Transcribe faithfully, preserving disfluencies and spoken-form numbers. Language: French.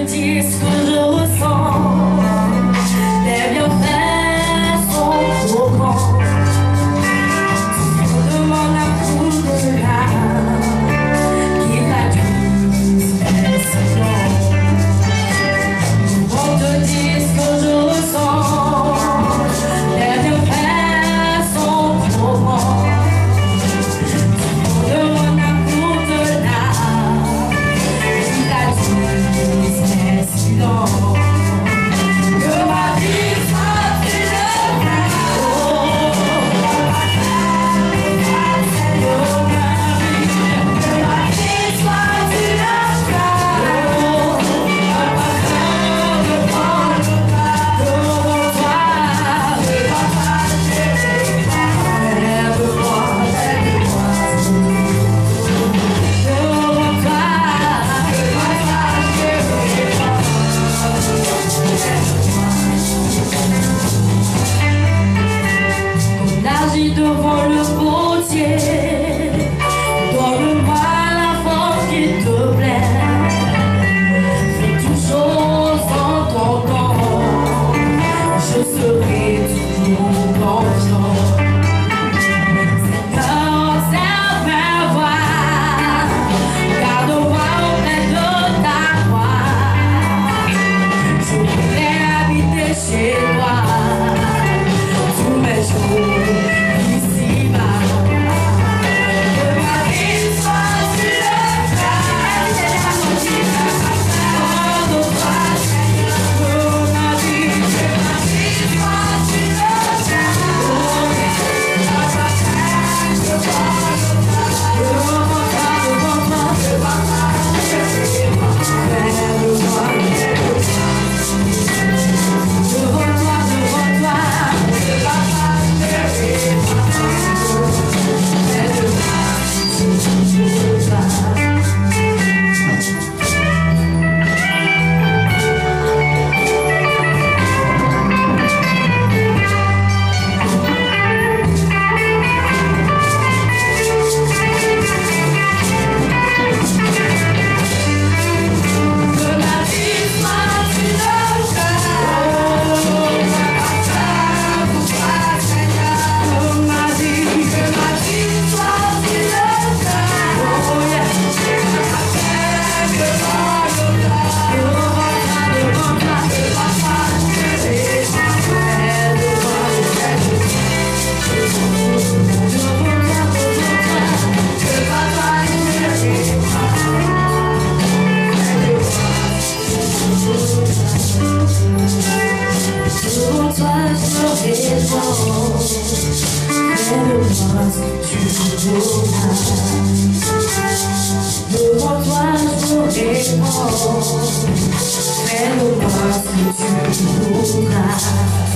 dis ce que je ressens. Les bienfaits sont trop grands. Tu me demandes un coup de larmes qui traduisent mes silences. On te dit ce que je ressens. Les bienfaits sont trop grands. Tu me demandes un coup de larmes qui traduisent mes silences. Devant le potier, donne-moi la force qui te plaît. Fais toutes choses en ton temps, je serai toujours confiant. Seigneur, observe ma voix, garde-moi auprès de ta voix. Je voudrais habiter chez toi tous mes jours. Devant toi je réponds, fais-le-moi ce que tu voudras.